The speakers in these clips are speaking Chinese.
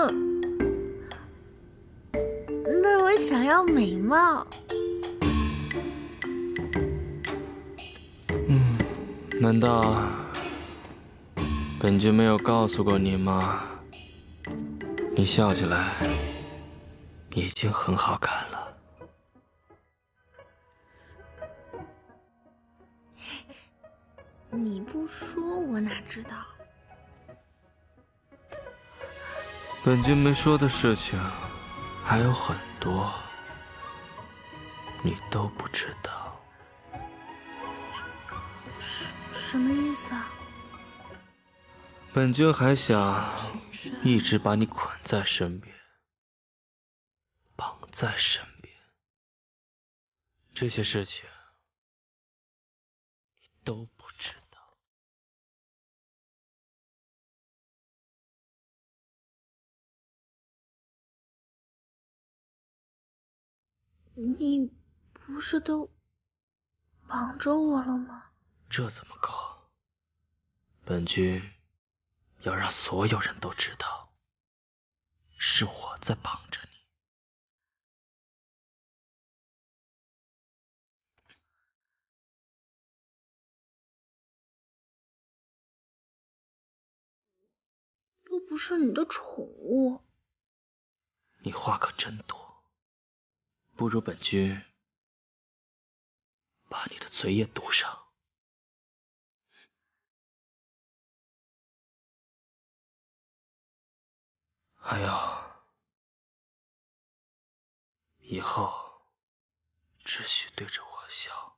那我想要美貌。 难道本君没有告诉过你吗？你笑起来已经很好看了。 你不说我哪知道？ 本君没说的事情还有很多，你都不知道。 什么意思啊？ 本君还想一直把你捆在身边，绑在身边。这些事情你都不知道。 你不是都绑着我了吗？ 这怎么够？本君要让所有人都知道，是我在绑着你。 又不是你的宠物。 你话可真多，不如本君把你的嘴也堵上。还有，以后只许对着我笑。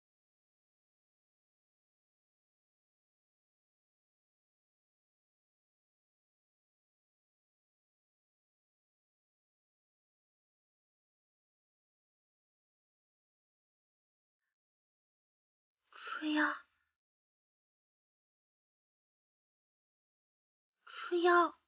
春瑶，春瑶。